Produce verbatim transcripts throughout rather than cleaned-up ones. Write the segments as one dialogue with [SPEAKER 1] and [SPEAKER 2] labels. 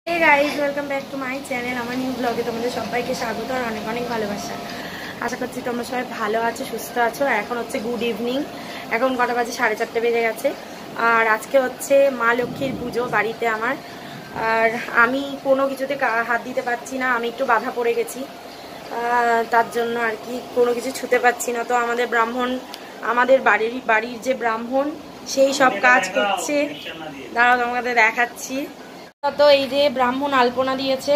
[SPEAKER 1] Hey guys, welcome back to my channel. আমার new ব্লগে তোমাদের সবাইকে স্বাগত আর অনেক অনেক ভালোবাসা। আশা করছি তোমরা সবাই ভালো আছো, সুস্থ আছো। আর এখন হচ্ছে গুড ইভিনিং, এখন কটা বাজে? সাড়ে চারটে বেজে গেছে। আর আজকে হচ্ছে মা লক্ষ্মীর পুজো বাড়িতে আমার। আর আমি কোনো কিছুতে হাত দিতে পারছি না, আমি একটু বাধা পড়ে গেছি, তার জন্য আর কি কোনো কিছু ছুতে পারছি না। তো আমাদের ব্রাহ্মণ, আমাদের বাড়ির বাড়ির যে ব্রাহ্মণ, সেই সব কাজ করছে। দাঁড়াও তোমাদের দেখাচ্ছি। তো এই যে ব্রাহ্মণ আলপনা দিয়েছে,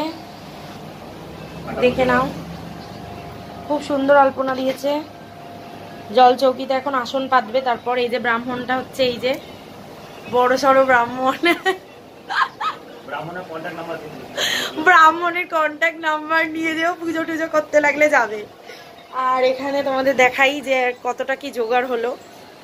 [SPEAKER 1] দেখে নাও, খুব সুন্দর আলপনা দিয়েছে। জল চৌকিতে এখন আসন পাতবে। তারপর এই যে ব্রাহ্মণটা হচ্ছে এই যে বড় সড়ো ব্রাহ্মণ, ব্রাহ্মণের কন্ট্যাক্ট নাম্বার নিয়ে যেও, পুজো টুজো করতে লাগলে যাবে। আর এখানে তোমাদের দেখাই যে কতটা কি জোগাড় হলো।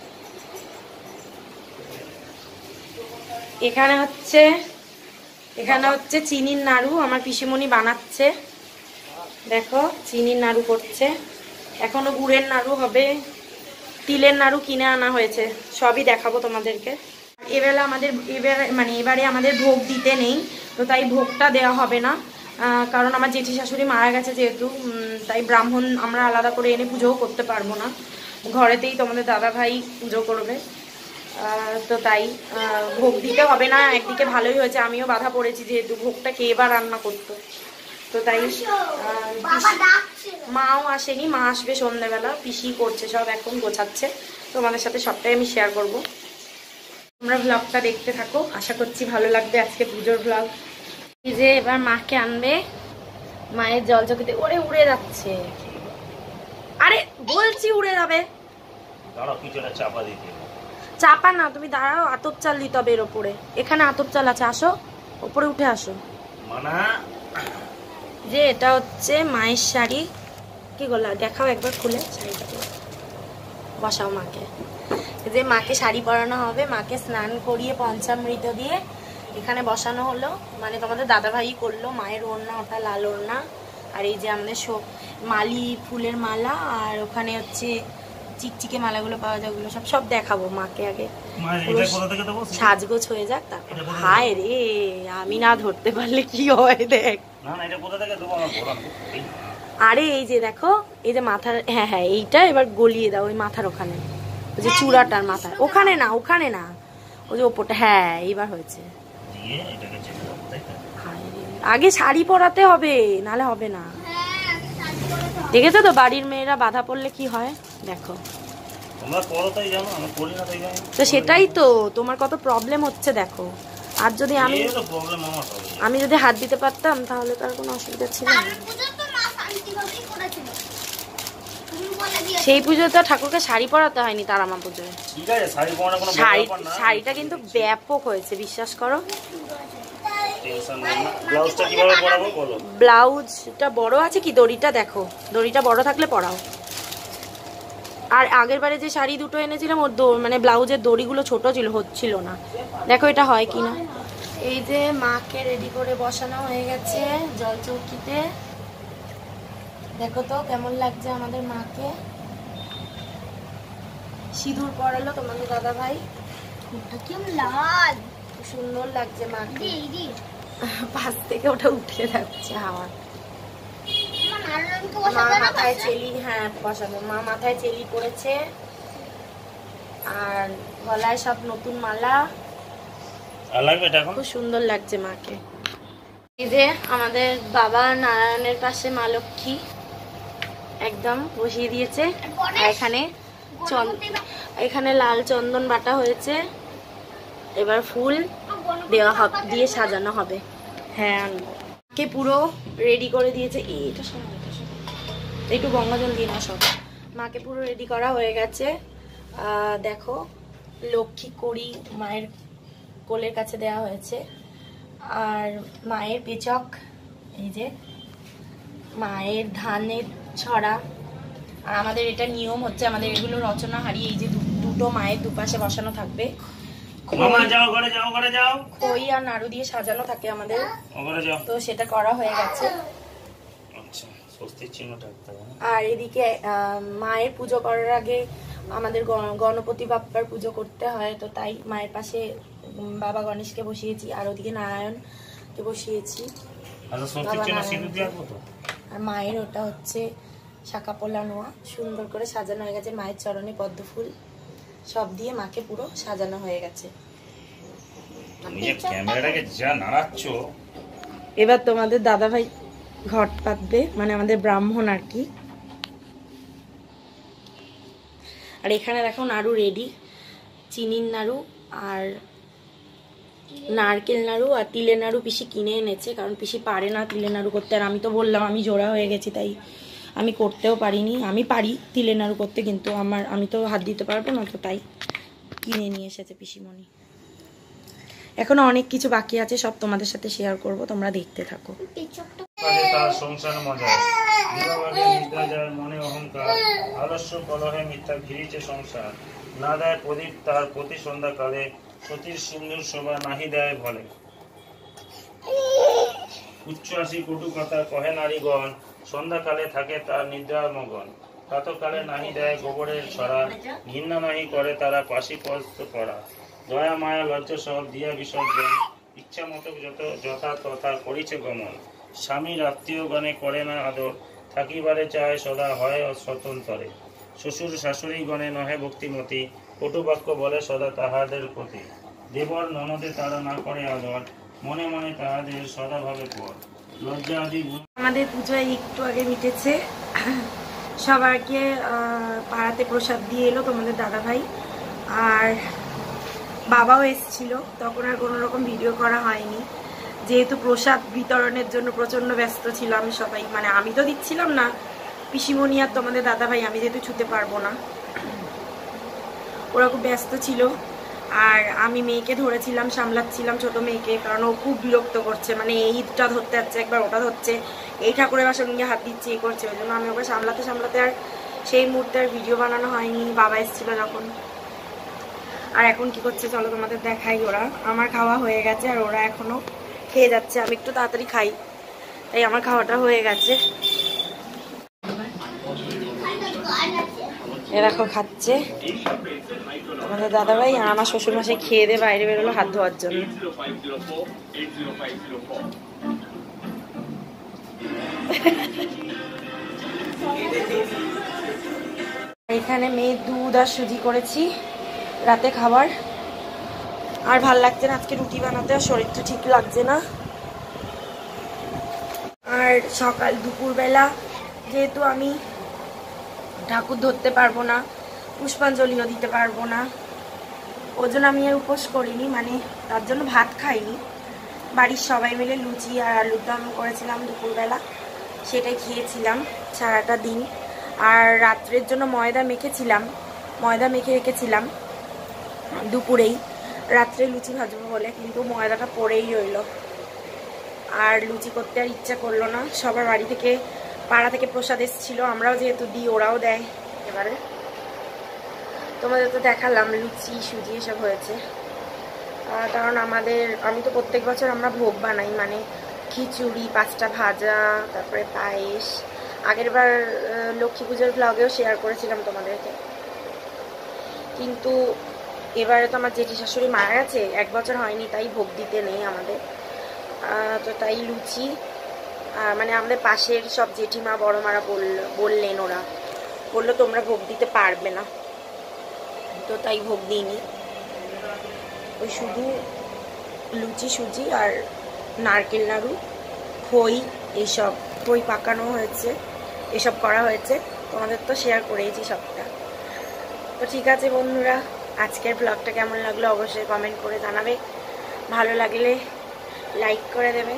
[SPEAKER 1] এখানে হচ্ছে এখানে হচ্ছে চিনির নাড়ু, আমার পিসিমণি বানাচ্ছে। দেখো চিনির নাড়ু করছে, এখনো গুড়ের নাড়ু হবে, তিলের নাড়ু কিনে আনা হয়েছে, সবই দেখাবো তোমাদেরকে। এবেলা আমাদের এবারে মানে এবারে আমাদের ভোগ দিতে নেই, তো তাই ভোগটা দেওয়া হবে না, কারণ আমার জেঠি শাশুড়ি মারা গেছে যেহেতু, তাই ব্রাহ্মণ আমরা আলাদা করে এনে পুজোও করতে পারবো না। ঘরেতেই তোমাদের দাদা ভাই পুজো করবে, তো তাই ভোগ দিতে হবে না। একদিকে ভালোই হয়েছে, আমিও বাধা পড়েছি যেহেতু ভোগটা কে এবার রান্না করতো, তো তাই মাও আসেনি, মা আসবে সন্ধ্যেবেলা। পিসি করছে সব, এখন গোছাচ্ছে। তোমাদের সাথে সবটাই আমি শেয়ার করব, তোমরা ব্লগটা দেখতে থাকো, আশা করছি ভালো লাগবে আজকে পুজোর ব্লগ। এই যে এবার মাকে আনবে, মায়ের জল চকিতে ওরে উড়ে যাচ্ছে। আরে বলছি উড়ে যাবে, চাপা দিতে। চাপা না, তুমি দাঁড়াও, আতপ চাল দিতে হবে এর ওপরে। এখানে আতপ চাল আছে, আসো ওপরে উঠে আসো। যে এটা হচ্ছে মায়ের শাড়ি, কি গলা দেখাও একবার খুলে শাড়িটা, বসাও মাকে। যে মাকে শাড়ি পরানো হবে, মাকে স্নান করিয়ে পঞ্চামৃত দিয়ে এখানে বসানো হলো, মানে তোমাদের দাদা ভাই করলো। মায়ের ওড়না, ওটা লাল ওড়না। আর এই যে আমাদের সব মালি ফুলের মালা, আর ওখানে হচ্ছে চিকচিকে মালাগুলো পাওয়া যায়, ওগুলো সব সব দেখাবো মাকে। আগে সাজগোজ হয়ে যাক, তারপর হায় রে আমি না ধরতে পারলে কি হয় দেখ। আরে এই যে দেখো, এই যে মাথার, হ্যাঁ হ্যাঁ এইটা এবার গলিয়ে দাও, ওই মাথার ওখানে, ওই যে চূড়াটার মাথার ওখানে না, ওখানে না, ওই যে ওপরটা। হ্যাঁ এইবার হয়েছে। আগে শাড়ি পরাতে হবে, নালে হবে না। দেখেছো তো বাড়ির মেয়েরা বাধা পড়লে কি হয়, দেখো। তো সেটাই তো, তোমার কত প্রবলেম হচ্ছে দেখো। আর যদি আমি আমি যদি হাত দিতে পারতাম তাহলে তো আর কোনো অসুবিধা ছিল না। সেই পুজোয় তো ঠাকুরকে শাড়ি পরাতে হয়নি, তারামা পুজোয় শাড়ি শাড়িটা কিন্তু ব্যাপক হয়েছে, বিশ্বাস করো। ব্লাউজটা বড় আছে কি, দড়িটা দেখো, দড়িটা বড় থাকলে পরাও। আর আগের বারে যে শাড়ি দুটো এনেছিলাম, ওর মানে ব্লাউজের দড়িগুলো ছোট ছিল, হচ্ছিল না। দেখো এটা হয় কিনা। এই যে মাকে রেডি করে বসানো হয়ে গেছে জল চৌকিতে, দেখো তো কেমন লাগছে আমাদের মাকে। সিঁদুর পরালো তোমাদের দাদা ভাই, লাল সুন্দর লাগছে মাকে। পাশ থেকে ওটা উঠে যাচ্ছে হাওয়া। মা মাথায় চেলি, হ্যাঁ বসাবো। মা মাথায় চেলি পড়েছে, আর গলায় সব নতুন মালা, খুব সুন্দর লাগছে মাকে। এই যে আমাদের বাবা নারায়ণের পাশে মা লক্ষ্মী একদম বসিয়ে দিয়েছে। এখানে এখানে লাল চন্দন বাটা হয়েছে, এবার ফুল দেওয়া হবে, দিয়ে সাজানো হবে। হ্যাঁ কে পুরো রেডি করে দিয়েছে। এইটা একটু গঙ্গা জল দিয়ে না, সব মাকে পুরো রেডি করা হয়ে গেছে। দেখো লক্ষ্মী কড়ি মায়ের কোলের কাছে দেওয়া হয়েছে, আর মায়ের পেচক, এই যে মায়ের ধানের ছড়া। আর আমাদের এটা নিয়ম হচ্ছে, আমাদের এগুলো রচনা হারিয়ে এই যে দুটো মায়ের দুপাশে বসানো থাকবে, খই আর নাড়ু দিয়ে সাজানো থাকে আমাদের, তো সেটা করা হয়ে গেছে। আর এদিকে মায়ের পুজো করার আগে আমাদের গণপতি বাপ্পার পুজো করতে হয়, তো তাই মায়ের পাশে বাবা গণেশকে বসিয়েছি। আর ওদিকে নারায়ণ, ভাতকে বসিয়েছি। আর মায়ের ওটা হচ্ছে শাঁকা পোলা নোয়া, সুন্দর করে সাজানো হয়ে গেছে। মায়ের চরণে পদ্ম ফুল সব দিয়ে মাকে পুরো সাজানো হয়ে গেছে। এবার তোমাদের দাদা ভাই ঘট পাতবে, মানে আমাদের ব্রাহ্মণ আর কি। আর এখানে দেখো নাড়ু রেডি, চিনির নাড়ু আর নারকেল নাড়ু আর তিলের নাড়ু পিসি কিনে এনেছে, কারণ পিসি পারে না তিলের নাড়ু করতে। আর আমি তো বললাম আমি জোড়া হয়ে গেছি, তাই আমি করতেও পারিনি। আমি পারি তিলের নাড়ু করতে, কিন্তু আমার আমি তো হাত দিতে পারবো না, তো তাই কিনে নিয়ে এসেছে পিসিমণি। এখনো অনেক কিছু বাকি আছে, সব তোমাদের সাথে শেয়ার করব, তোমরা দেখতে থাকো।
[SPEAKER 2] তার সংসার মজা বিবাহে নিদ্রা যার মনে অহংকার, আলস্য কলহে মিথ্যা ঘিরিছে সংসার, না দেয় প্রদীপ তার প্রতি সন্ধ্যাকালে, সতীর সিন্ধুর শোভা নাহি দেয় ভলে। উচ্চ আসি কটু কথা কহে নারীগণ, সন্ধ্যাকালে থাকে তার নিদ্রার মগন, প্রাতকালে নাহি দেয় গোবরের ছড়া, ঘৃণা নাহি করে তারা পাশি পস্ত করা, দয়া মায়া লজ্জা সব দিয়া বিসর্জন, ইচ্ছা মতো যত যথা তথা করিছে গমন, স্বামীর আত্মীয় গণে করে না আদর, থাকিবারে চায় সদা হয় স্বতন্ত্রে, শ্বশুর শাশুড়ি গণে নহে ভক্তিমতী, কটুবাক্য বলে সদা তাহাদের প্রতি, দেবর ননদে তারা না করে আদর, মনে মনে তাহাদের সদা ভাবে পর, লজ্জা আদি।
[SPEAKER 1] আমাদের পূজা একটু আগে মিটেছে, সবাইকে পাড়াতে প্রসাদ দিয়ে এলো তোমাদের দাদা ভাই, আর বাবাও এসেছিল। তখন আর কোনো রকম ভিডিও করা হয়নি, যেহেতু প্রসাদ বিতরণের জন্য প্রচন্ড ব্যস্ত ছিল আমি সবাই, মানে আমি তো দিচ্ছিলাম না, পিসিমণি আর তোমাদের দাদা ভাই, আমি যেহেতু ছুতে পারবো না, ওরা খুব ব্যস্ত ছিল। আর আমি মেয়েকে ধরেছিলাম, সামলাচ্ছিলাম ছোট মেয়েকে, কারণ ও খুব বিরক্ত করছে, মানে এইটা ধরতে যাচ্ছে একবার ওটা ধরছে, এই ঠাকুরের বাসন নিয়ে হাত দিচ্ছে, এই করছে, ওই জন্য আমি ওকে সামলাতে সামলাতে আর সেই মুহূর্তে আর ভিডিও বানানো হয়নি। বাবা এসেছিল যখন। আর এখন কি করছে চলো তোমাদের দেখাই। ওরা, আমার খাওয়া হয়ে গেছে আর ওরা এখনো খেয়ে যাচ্ছে, আমি একটু তাড়াতাড়ি খাই তাই আমার খাওয়াটা হয়ে গেছে। এ দেখো খাচ্ছে আমাদের দাদাভাই, আর আমার শ্বশুরমশাই খেয়ে দিয়ে বাইরে বেরোলো হাত ধোয়ার জন্য। এখানে মেয়ে দুধ আর সুজি করেছি রাতে খাবার, আর ভাল লাগছে না আজকে রুটি বানাতে, আর শরীরটা ঠিক লাগছে না। আর সকাল দুপুরবেলা যেহেতু আমি ঠাকুর ধরতে পারবো না, পুষ্পাঞ্জলিও দিতে পারবো না, ওই জন্য আমি আর উপোস করিনি, মানে তার জন্য ভাত খাইনি। বাড়ির সবাই মিলে লুচি আর আলুর দম করেছিলাম দুপুরবেলা, সেটাই খেয়েছিলাম সারাটা দিন। আর রাত্রের জন্য ময়দা মেখেছিলাম, ময়দা মেখে রেখেছিলাম দুপুরেই, রাত্রে লুচি ভাজবো বলে, কিন্তু ময়দাটা পড়েই রইল, আর লুচি করতে আর ইচ্ছা করলো না। সবার বাড়ি থেকে পাড়া থেকে প্রসাদ এসেছিলো, আমরাও যেহেতু দিই ওরাও দেয়। এবারে তোমাদের তো দেখালাম লুচি সুজি এসব হয়েছে, কারণ আমাদের আমি তো প্রত্যেক বছর আমরা ভোগ বানাই, মানে খিচুড়ি, পাঁচটা ভাজা, তারপরে পায়েস। আগের বার লক্ষ্মী পুজোর ব্লগেও শেয়ার করেছিলাম তোমাদেরকে, কিন্তু এবারে তো আমার জেঠি শাশুড়ি মারা গেছে, এক বছর হয়নি, তাই ভোগ দিতে নেই আমাদের। তো তাই লুচি, মানে আমাদের পাশের সব জেঠিমা বড় মারা বলল বললেন ওরা বললো তোমরা ভোগ দিতে পারবে না, তো তাই ভোগ দিইনি। ওই শুধু লুচি সুজি আর নারকেল নাড়ু, খই, এইসব খই পাকানো হয়েছে, এসব করা হয়েছে। তোমাদের তো শেয়ার করেইছি সবটা। তো ঠিক আছে বন্ধুরা, আজকের ব্লগটা কেমন লাগলো অবশ্যই কমেন্ট করে জানাবে, ভালো লাগলে লাইক করে দেবে,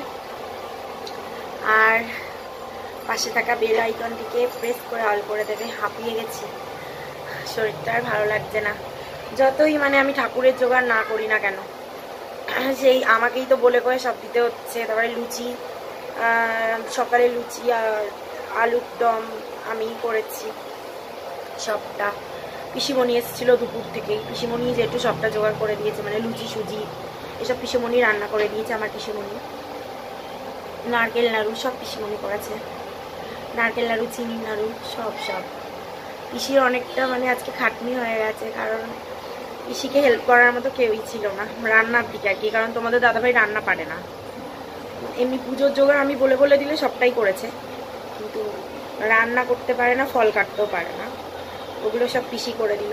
[SPEAKER 1] আর পাশে থাকা বেল আইকনটিকে প্রেস করে অল করে দেবে। হাঁপিয়ে গেছি, শরীরটা আর ভালো লাগছে না, যতই মানে আমি ঠাকুরের জোগাড় না করি না কেন, সেই আমাকেই তো বলে করে সব দিতে হচ্ছে। তারপরে লুচি, সকালে লুচি আর আলুর দম আমিই করেছি সবটা। পিসিমণি এসেছিলো দুপুর থেকেই, পিসিমণি যেহেতু সবটা জোগাড় করে দিয়েছে, মানে লুচি সুজি এসব পিসিমণি রান্না করে দিয়েছে আমার পিসিমণি। নারকেল নাড়ু সব পিসিমণি করেছে, নারকেল নাড়ু, চিনি নাড়ু, সব সব পিসির অনেকটা মানে আজকে খাটনি হয়ে গেছে, কারণ পিসিকে হেল্প করার মতো কেউই ছিল না রান্নার দিকে আর কি, কারণ তোমাদের দাদাভাই রান্না পারে না, এমনি পুজোর জোগাড় আমি বলে বলে দিলে সবটাই করেছে, কিন্তু রান্না করতে পারে না, ফল কাটতেও পারে না, ওগুলো সব পিসি করে দিল।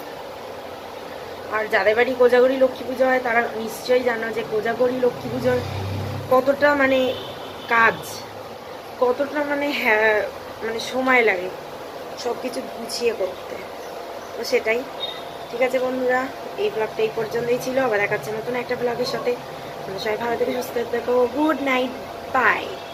[SPEAKER 1] আর যাদের বাড়ি কোজাগরি লক্ষ্মী পুজো হয় তারা নিশ্চয়ই জানো যে কোজাগরি লক্ষ্মী পুজোর কতটা মানে কাজ, কতটা মানে হ্যাঁ মানে সময় লাগে সব কিছু গুছিয়ে করতে। তো সেটাই। ঠিক আছে বন্ধুরা, এই ব্লগটা এই পর্যন্তই ছিল। আবার দেখাচ্ছে নতুন একটা ব্লগের সাথে। সবাই ভালো থেকে সুস্থ থেকো। Good night, by.